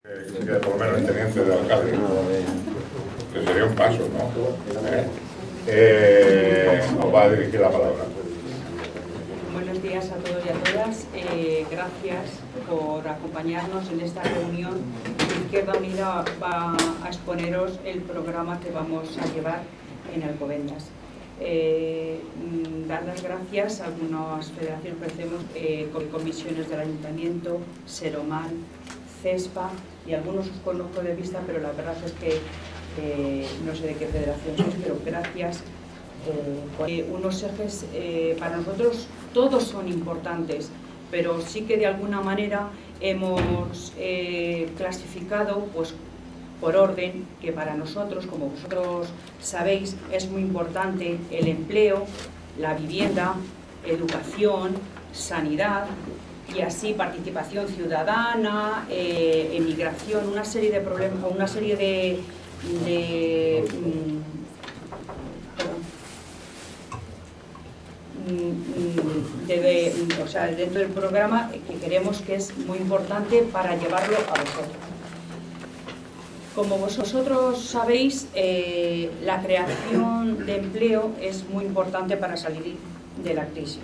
Que quede por lo menos el teniente de alcalde, que sería un paso, ¿no? Os va a dirigir la palabra. Buenos días a todos y a todas. Gracias por acompañarnos en esta reunión. Izquierda Unida va a exponeros el programa que vamos a llevar en Alcobendas. Dar las gracias a algunas federaciones que hacemos, comisiones del Ayuntamiento, Seroman, CESPA, y algunos os conozco de vista, pero la verdad es que no sé de qué federación sois, pero gracias. Unos ejes, para nosotros todos son importantes, pero sí que de alguna manera hemos clasificado pues, por orden, que para nosotros, como vosotros sabéis, es muy importante el empleo, la vivienda, educación, sanidad, y así participación ciudadana, emigración, una serie de problemas, una serie o sea, dentro del programa que queremos, que es muy importante para llevarlo a vosotros. Como vosotros sabéis, la creación de empleo es muy importante para salir de la crisis.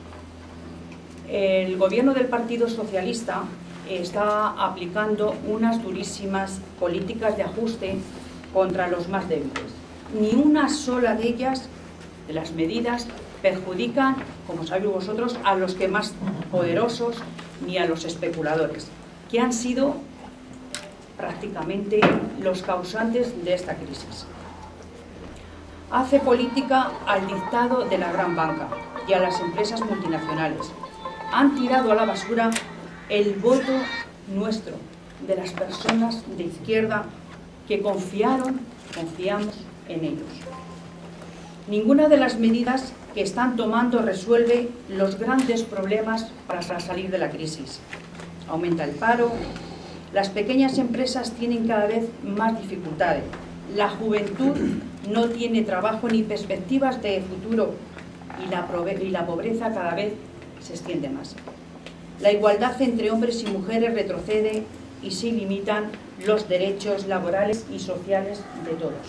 El gobierno del Partido Socialista está aplicando unas durísimas políticas de ajuste contra los más débiles. Ni una sola de ellas, de las medidas, perjudican, como sabéis vosotros, a los que más poderosos ni a los especuladores, que han sido prácticamente los causantes de esta crisis. Hace política al dictado de la gran banca y a las empresas multinacionales. Han tirado a la basura el voto nuestro, de las personas de izquierda que confiamos en ellos. Ninguna de las medidas que están tomando resuelve los grandes problemas para salir de la crisis. Aumenta el paro, las pequeñas empresas tienen cada vez más dificultades, la juventud no tiene trabajo ni perspectivas de futuro y la pobreza cada vez se extiende más. La igualdad entre hombres y mujeres retrocede y se limitan los derechos laborales y sociales de todos.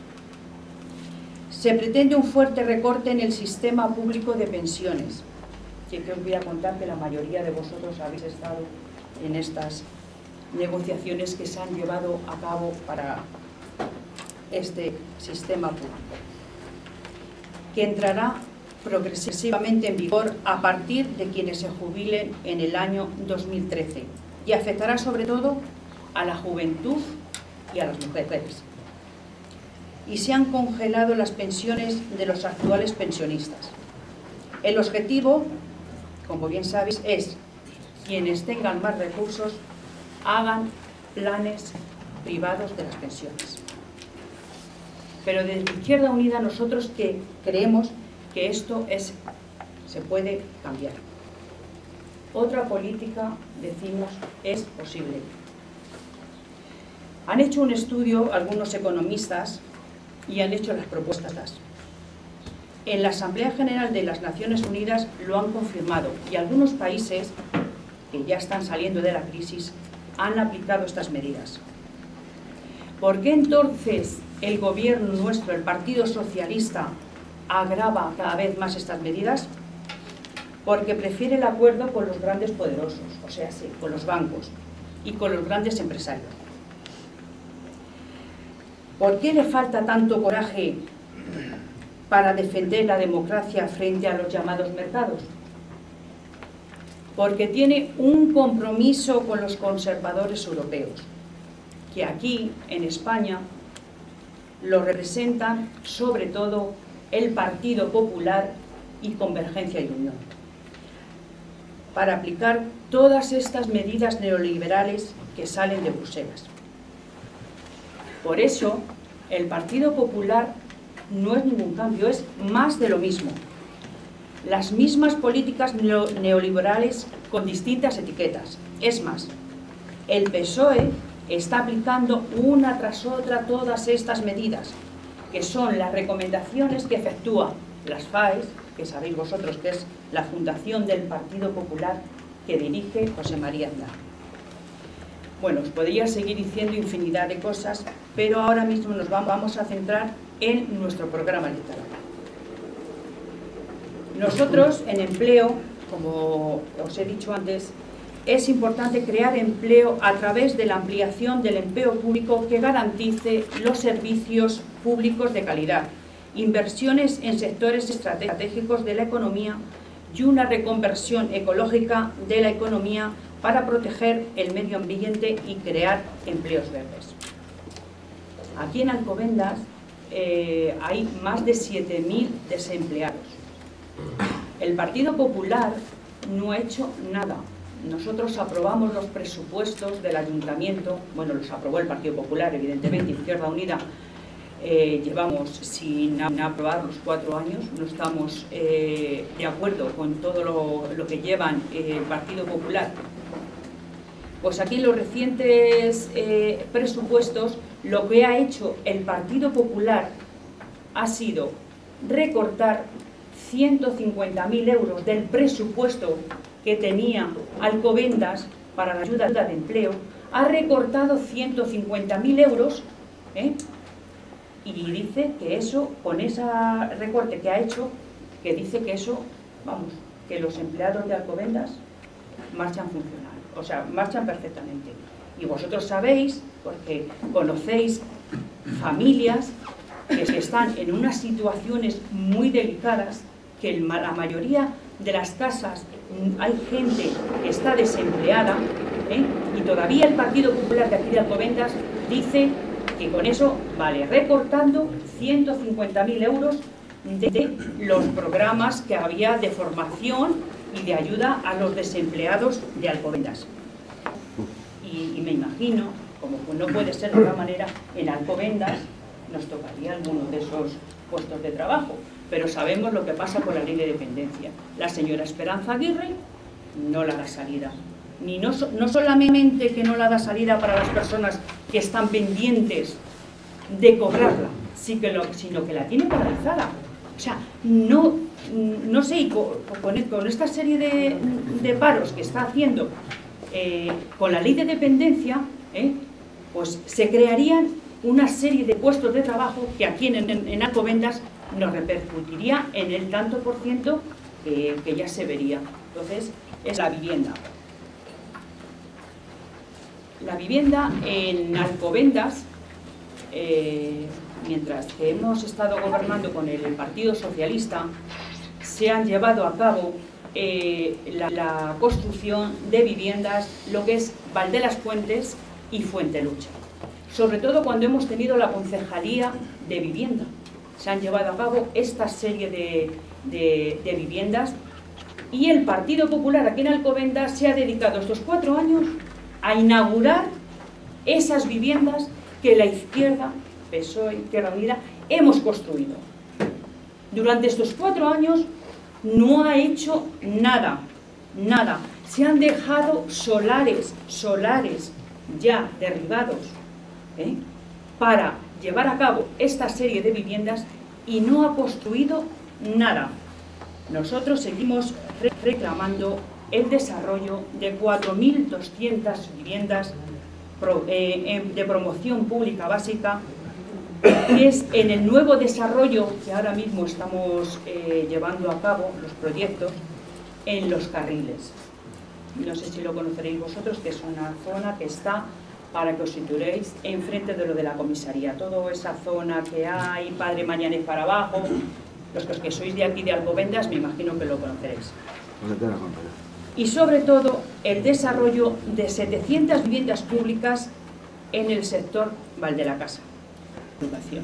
Se pretende un fuerte recorte en el sistema público de pensiones, que os voy a contar que la mayoría de vosotros habéis estado en estas negociaciones que se han llevado a cabo para este sistema público, que entrará progresivamente en vigor a partir de quienes se jubilen en el año 2013 y afectará sobre todo a la juventud y a las mujeres. Y se han congelado las pensiones de los actuales pensionistas. El objetivo, como bien sabéis, es quienes tengan más recursos hagan planes privados de las pensiones. Pero desde Izquierda Unida nosotros que creemos que esto se puede cambiar. Otra política, decimos, es posible. Han hecho un estudio algunos economistas y han hecho las propuestas. En la Asamblea General de las Naciones Unidas lo han confirmado y algunos países que ya están saliendo de la crisis han aplicado estas medidas. ¿Por qué entonces el gobierno nuestro, el Partido Socialista, agrava cada vez más estas medidas? Porque prefiere el acuerdo con los grandes poderosos, o sea, sí, con los bancos y con los grandes empresarios. ¿Por qué le falta tanto coraje para defender la democracia frente a los llamados mercados? Porque tiene un compromiso con los conservadores europeos, que aquí, en España, lo representan sobre todo el Partido Popular y Convergencia y Unión, para aplicar todas estas medidas neoliberales que salen de Bruselas. Por eso, el Partido Popular no es ningún cambio, es más de lo mismo. Las mismas políticas neoliberales con distintas etiquetas. Es más, el PSOE está aplicando una tras otra todas estas medidas, que son las recomendaciones que efectúa las FAES, que sabéis vosotros que es la Fundación del Partido Popular que dirige José María Aznar. Bueno, os podría seguir diciendo infinidad de cosas, pero ahora mismo nos vamos a centrar en nuestro programa electoral. Nosotros, en empleo, como os he dicho antes, es importante crear empleo a través de la ampliación del empleo público que garantice los servicios públicos de calidad, inversiones en sectores estratégicos de la economía y una reconversión ecológica de la economía para proteger el medio ambiente y crear empleos verdes. Aquí en Alcobendas hay más de 7.000 desempleados. El Partido Popular no ha hecho nada. Nosotros aprobamos los presupuestos del Ayuntamiento, bueno, los aprobó el Partido Popular, evidentemente, Izquierda Unida. Llevamos sin aprobar los 4 años, no estamos de acuerdo con todo lo que llevan el Partido Popular. Pues aquí en los recientes presupuestos lo que ha hecho el Partido Popular ha sido recortar 150.000 euros del presupuesto que tenía Alcobendas para la ayuda de empleo, ha recortado 150.000 euros, y dice que eso, con ese recorte que ha hecho, que dice que eso, vamos, que los empleados de Alcobendas marchan funcional, o sea, marchan perfectamente. Y vosotros sabéis, porque conocéis familias que están en unas situaciones muy delicadas, que la mayoría de las casas hay gente que está desempleada, y todavía el Partido Popular de aquí de Alcobendas dice que con eso vale, recortando 150.000 euros de los programas que había de formación y de ayuda a los desempleados de Alcobendas. Y me imagino, como no puede ser de otra manera, en Alcobendas nos tocaría alguno de esos puestos de trabajo, pero sabemos lo que pasa con la ley de dependencia. La señora Esperanza Aguirre no la da salida. No solamente que no la da salida para las personas que están pendientes de cobrarla, sino que la tiene paralizada. O sea, no sé, con esta serie de paros que está haciendo con la ley de dependencia, pues se crearían una serie de puestos de trabajo que aquí en Alcobendas nos repercutiría en el tanto por ciento que ya se vería. Entonces, es la vivienda. La vivienda en Alcobendas, mientras que hemos estado gobernando con el Partido Socialista, se han llevado a cabo la construcción de viviendas, lo que es Val de las Fuentes y Fuentelucha. Sobre todo cuando hemos tenido la concejalía de vivienda. Se han llevado a cabo esta serie de viviendas y el Partido Popular aquí en Alcobendas se ha dedicado estos 4 años a inaugurar esas viviendas que la izquierda, PSOE, Izquierda Unida, hemos construido. Durante estos 4 años no ha hecho nada, nada. Se han dejado solares ya derribados, para llevar a cabo esta serie de viviendas y no ha construido nada. Nosotros seguimos reclamando el desarrollo de 4.200 viviendas de promoción pública básica, que es en el nuevo desarrollo que ahora mismo estamos llevando a cabo, los proyectos, en Los Carriles. No sé si lo conoceréis vosotros, que es una zona que está, para que os situéis, enfrente de lo de la comisaría. Toda esa zona que hay, Padre Mañanez para abajo, los que sois de aquí de Alcobendas, me imagino que lo conoceréis. Y sobre todo, el desarrollo de 700 viviendas públicas en el sector Val de la Casa. Educación.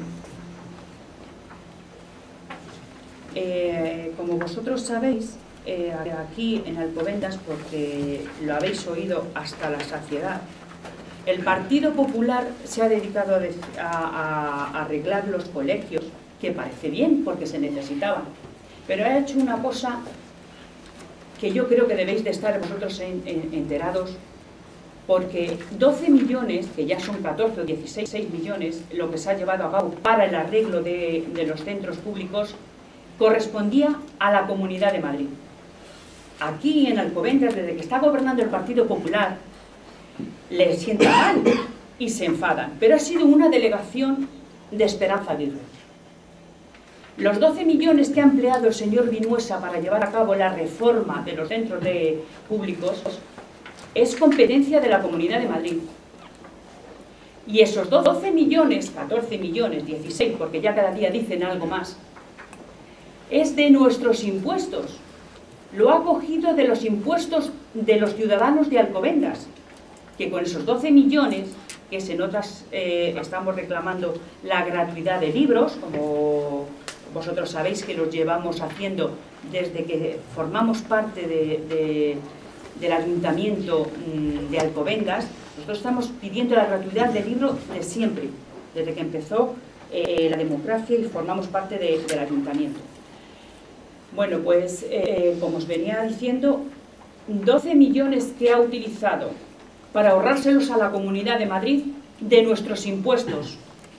Como vosotros sabéis, aquí en Alcobendas, porque lo habéis oído hasta la saciedad, el Partido Popular se ha dedicado a arreglar los colegios, que parece bien porque se necesitaban, pero ha hecho una cosa que yo creo que debéis de estar vosotros enterados, porque 12 millones, que ya son 14 o 16 millones, lo que se ha llevado a cabo para el arreglo de los centros públicos, correspondía a la Comunidad de Madrid. Aquí en Alcobendas, desde que está gobernando el Partido Popular, les sienta mal y se enfadan. Pero ha sido una delegación de Esperanza Aguirre. Los 12 millones que ha empleado el señor Vinuesa para llevar a cabo la reforma de los centros públicos es competencia de la Comunidad de Madrid. Y esos 12 millones, 14 millones, 16, porque ya cada día dicen algo más, es de nuestros impuestos. Lo ha cogido de los impuestos de los ciudadanos de Alcobendas, que con esos 12 millones, que en otras estamos reclamando la gratuidad de libros, como vosotros sabéis que los llevamos haciendo desde que formamos parte del Ayuntamiento de Alcobendas. Nosotros estamos pidiendo la gratuidad del libro de siempre, desde que empezó la democracia y formamos parte del Ayuntamiento. Bueno, pues como os venía diciendo, 12 millones que ha utilizado para ahorrárselos a la Comunidad de Madrid de nuestros impuestos.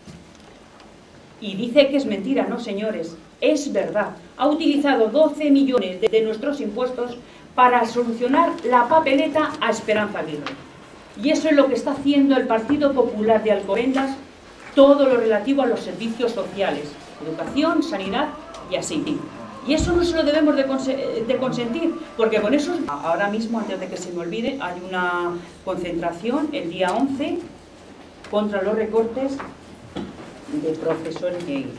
Y dice que es mentira, no señores, es verdad. Ha utilizado 12 millones de nuestros impuestos para solucionar la papeleta a Esperanza Aguirre. Y eso es lo que está haciendo el Partido Popular de Alcobendas, todo lo relativo a los servicios sociales, educación, sanidad y así. Y eso no se lo debemos de consentir, porque con eso, ahora mismo, antes de que se me olvide, hay una concentración el día 11 contra los recortes de profesores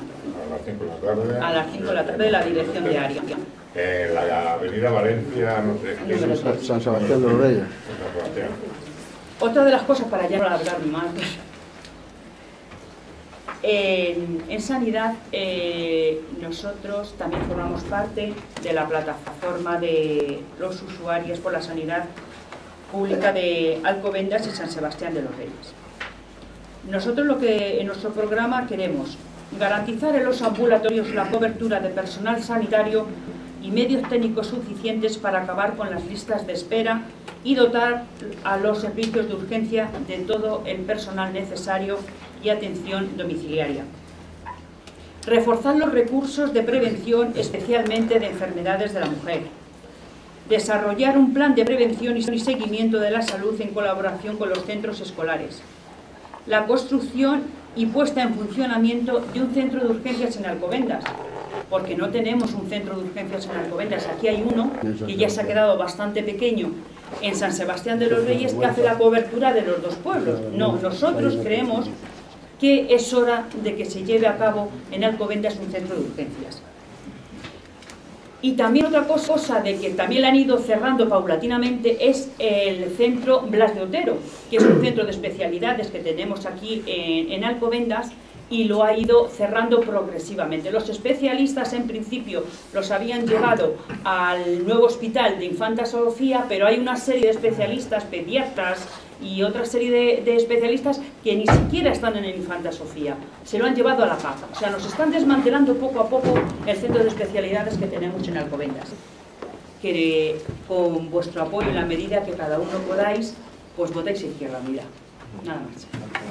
a las 5 de la tarde de la dirección de área. En la avenida Valencia, no sé, San Sebastián de los Reyes. San Sebastián. Otra de las cosas, para ya no alargar más, en sanidad nosotros también formamos parte de la plataforma de los usuarios por la sanidad pública de Alcobendas y San Sebastián de los Reyes. Nosotros lo que en nuestro programa queremos garantizar en los ambulatorios la cobertura de personal sanitario y medios técnicos suficientes para acabar con las listas de espera y dotar a los servicios de urgencia de todo el personal necesario y atención domiciliaria. Reforzar los recursos de prevención, especialmente de enfermedades de la mujer. Desarrollar un plan de prevención y seguimiento de la salud en colaboración con los centros escolares. La construcción y puesta en funcionamiento de un centro de urgencias en Alcobendas, porque no tenemos un centro de urgencias en Alcobendas. Aquí hay uno que ya se ha quedado bastante pequeño en San Sebastián de los Reyes, que hace la cobertura de los dos pueblos. No, nosotros creemos que es hora de que se lleve a cabo en Alcobendas un centro de urgencias. Y también otra cosa de que también la han ido cerrando paulatinamente es el centro Blas de Otero, que es un centro de especialidades que tenemos aquí en Alcobendas, y lo ha ido cerrando progresivamente. Los especialistas en principio los habían llevado al nuevo hospital de Infanta Sofía, pero hay una serie de especialistas, pediatras y otra serie de especialistas que ni siquiera están en el Infanta Sofía, se lo han llevado a la paz. O sea, nos están desmantelando poco a poco el centro de especialidades que tenemos en Alcobendas. Que con vuestro apoyo, en la medida que cada uno podáis, pues votéis Izquierda Unida. Nada más.